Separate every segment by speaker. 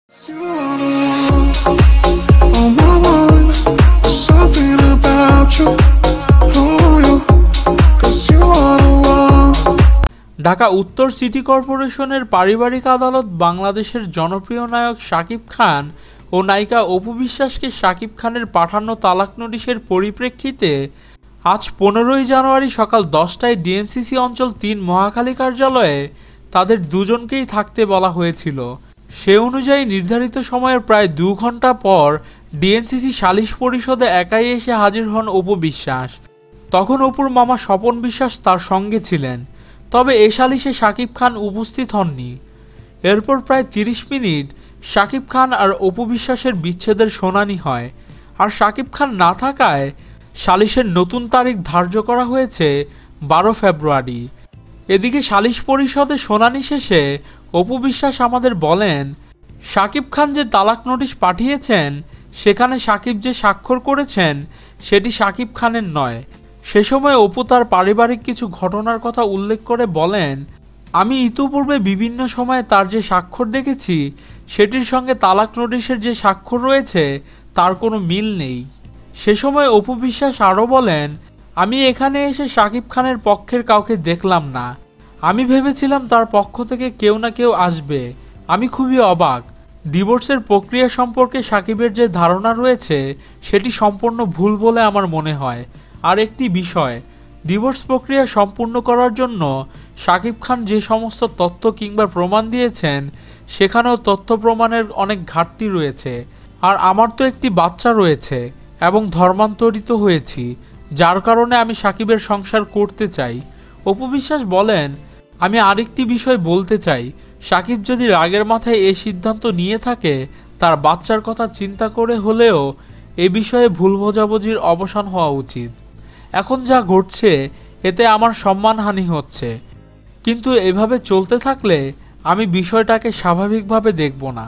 Speaker 1: ঢাকা উত্তর সিটি কর্পোরেশনের পারিবারিক আদালত বাংলাদেশের জনপ্রিয় নায়ক শাকিব খান ও নায়িকা অপু বিশ্বাসকে শাকিব খানের পাঠানো তালাক নোটিশের পরিপ্রেক্ষিতে আজ 15 জানুয়ারি সকাল 10টায় ডিএনসিসি অঞ্চল 3 মহাখালী কার্যালয়ে তাদের দুজনকেই থাকতে বলা হয়েছিল। সে অনুযায়ী নির্ধারিত সময়ের প্রায় 2 ঘন্টা পর ডিএনসিসি সালিশ পরিষদে একাই এসে হাজির হন অপু বিশ্বাস। তখন অপুর মামা স্বপন বিশ্বাস তার সঙ্গে ছিলেন, তবে এ সালিশে শাকিব খান উপস্থিত হননি। এরপর প্রায় 30 মিনিট শাকিব খান আর অপু বিশ্বাসের বিচ্ছেদের শুনানি হয়, আর শাকিব খান না থাকায় সালিশের নতুন তারিখ ধার্য করা হয়েছে 12 ফেব্রুয়ারি। এদিকে সালিশ পরিষদে শুনানি শেষে অপু বিশ্বাস আমাদের বলেন, শাকিব খান যে তালাক নোটিশ পাঠিয়েছেন সেখানে শাকিব যে স্বাক্ষর করেছেন সেটি শাকিব খানের নয়। সে সময় অপু তার পারিবারিক কিছু ঘটনার কথা উল্লেখ করে বলেন, আমি ইতিপূর্বে বিভিন্ন সময়ে তার যে স্বাক্ষর দেখেছি সেটির সঙ্গে তালাক নোটিশের যে স্বাক্ষর রয়েছে তার কোনো মিল নেই। সে সময় অপু বিশ্বাস আরও বলেন, আমি এখানে এসে শাকিব খানের পক্ষের কাউকে দেখলাম না। আমি ভেবেছিলাম তার পক্ষ থেকে কেউ না কেউ আসবে। আমি খুবই অবাক। ডিভোর্সের প্রক্রিয়া সম্পর্কে শাকিবের যে ধারণা রয়েছে সেটি সম্পূর্ণ ভুল বলে আমার মনে হয়। আর একটি বিষয়, ডিভোর্স প্রক্রিয়া সম্পূর্ণ করার জন্য শাকিব খান যে সমস্ত তথ্য কিংবা প্রমাণ দিয়েছেন সেখানেও তথ্য প্রমাণের অনেক ঘাটতি রয়েছে। আর আমার তো একটি বাচ্চা রয়েছে এবং ধর্মান্তরিত হয়েছি, যার কারণে আমি শাকিবের সংসার করতে চাই। অপু বিশ্বাস বলেন, আমি আরেকটি বিষয় বলতে চাই, শাকিব যদি রাগের মাথায় এই সিদ্ধান্ত নিয়ে থাকে তার বাচ্চার কথা চিন্তা করে হলেও এ বিষয়ে ভুল বোঝাবুঝির অবসান হওয়া উচিত। এখন যা ঘটছে এতে আমার সম্মানহানি হচ্ছে, কিন্তু এভাবে চলতে থাকলে আমি বিষয়টাকে স্বাভাবিকভাবে দেখব না।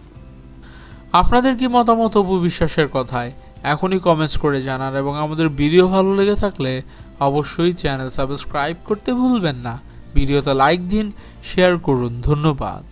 Speaker 1: আপনাদের কি মতামত অপু বিশ্বাসের কথায়? এখনই কমেন্টস করে জানান, এবং আমাদের ভিডিও ভালো লেগে থাকলে অবশ্যই চ্যানেল সাবস্ক্রাইব করতে ভুলবেন না। ভিডিওতে লাইক দিন, শেয়ার করুন। ধন্যবাদ।